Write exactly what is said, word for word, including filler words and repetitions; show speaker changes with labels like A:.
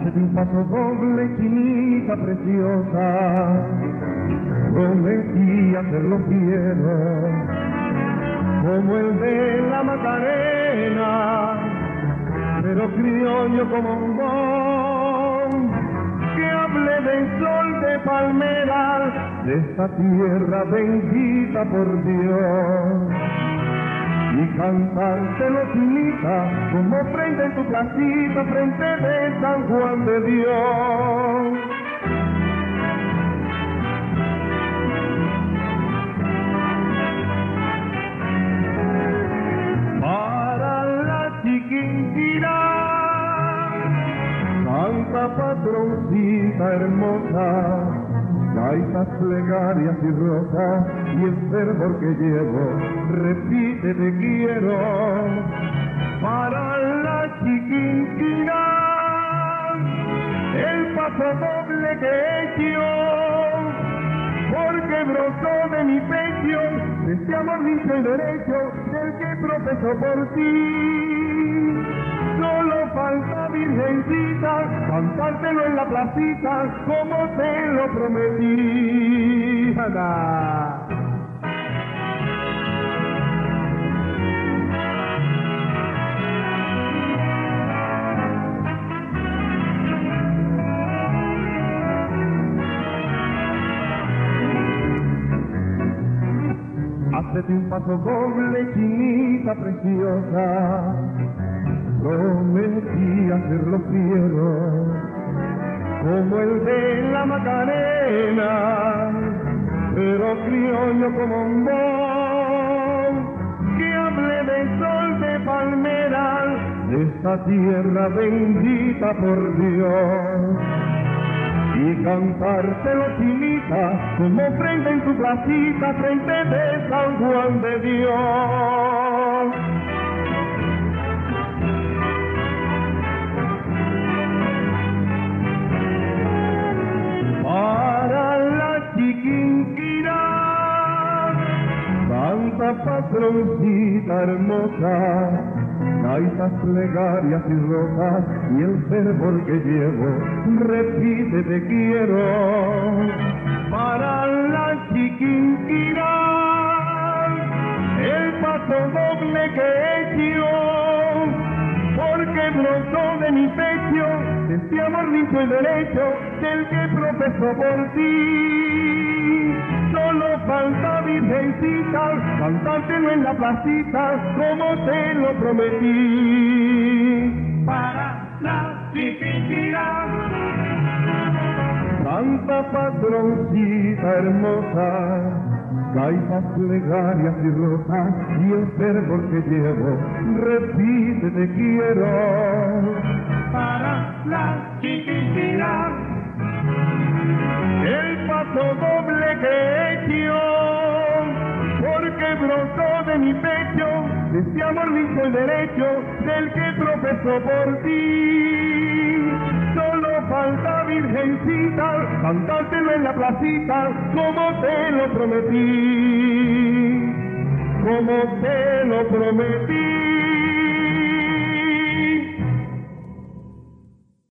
A: Hazte un paso doble, chinita preciosa, prometí hacerlo fiero, como el de la Macarena, pero criollo como un bon, que hable del sol de palmeras, de esta tierra bendita por Dios. Y cantártelo, chinita, como frente en tu placita, frente de San Juan de Dios. Para la Chiquinquirá, santa patroncita hermosa, gaitas, plegarias y rosas, y el fervor que llevo repite te quiero. Para la Chiquinquirá, el paso doble que he hecho, porque brotó de mi pecho este amor limpio y derecho del que profeso por ti. Solo falta, virgencita, cantártelo en la placita, como te lo prometí. ¡Anda! Hazte un paso doble, chinita preciosa, prometí hacerlo fiero, como el de la Macarena, pero criollo como un bon, que hable del sol de palmeras, de esta tierra bendita por Dios. Y cantártelo, chinita, como frente en tu placita, frente de San Juan de Dios. Para la Chiquinquirá, santa patroncita hermosa, gaitas, plegarias y rosas, y el fervor que llevo repite te quiero. Para la Chiquinquirá, el paso doble que he hecho, porque brotó de mi pecho este amor limpio y derecho del que profeso por ti. Solo falta, virgencita, cantártelo en la placita, como te lo prometí. Para la Chiquinquirá, santa patroncita hermosa, gaitas, plegarias y rosas, y el fervor que llevo repite te quiero. Para la Chiquinquirá, el paso doble que he hecho, porque brotó de mi pecho este amor limpio y derecho del que profeso por ti. Solo falta, virgencita, cantártelo en la placita, como te lo prometí, como te lo prometí.